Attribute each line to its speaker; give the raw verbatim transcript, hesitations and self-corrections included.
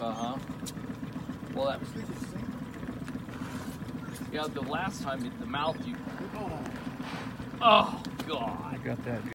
Speaker 1: Uh-huh. Well, that... Yeah, the last time, the mouth, you... Oh, God.
Speaker 2: I got that.